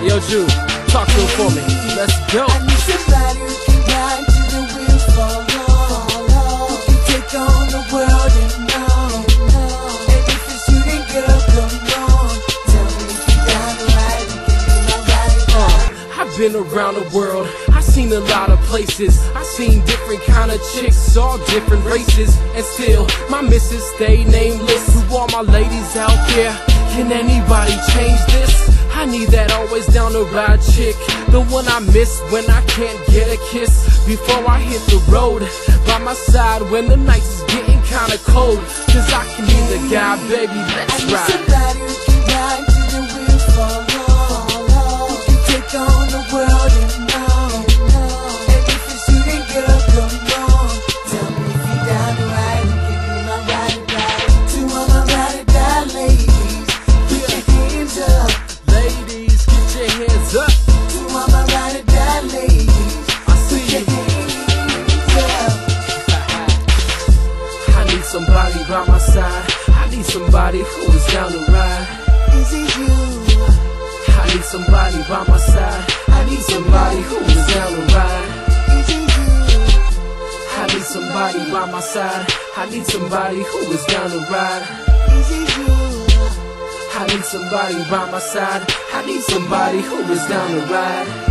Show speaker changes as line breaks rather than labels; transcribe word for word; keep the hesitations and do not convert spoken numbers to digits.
Yo, Jude, talk to him for me. Let's go.
I need somebody who can ride till the wheels fall off. Who can take on the world and know. And if it's you, then girl, come on. Tell me if you down to ride, you can be my ride.
Uh, I've been around the world. I've seen a lot of places. I've seen different kind of chicks, all different races. And still, my missus stay nameless. To all my ladies out there, can anybody change this? I need that always down the ride chick, the one I miss when I can't get a kiss. Before I hit the road, by my side when the nights is getting kinda cold. Cause I can be the guy, baby, let's
I need
ride.
somebody who can ride till the wheels fall off. Who can take on the world and know. And if it's you, then girl, come on. Tell me if you down to ride, you can be my ride or die. To all my ride or die ladies, put your hands up.
Ladies, get your hands up.
To all my ride or die ladies,
I see
put your
you.
hands up.
I need somebody by my side. I need somebody who is down to ride.
Is it you?
I need somebody by my side. I need somebody who is down to ride.
Is it you?
I need somebody by my side. I need somebody who is down to ride.
Is it you?
I need somebody by my side. I need somebody who is down to ride.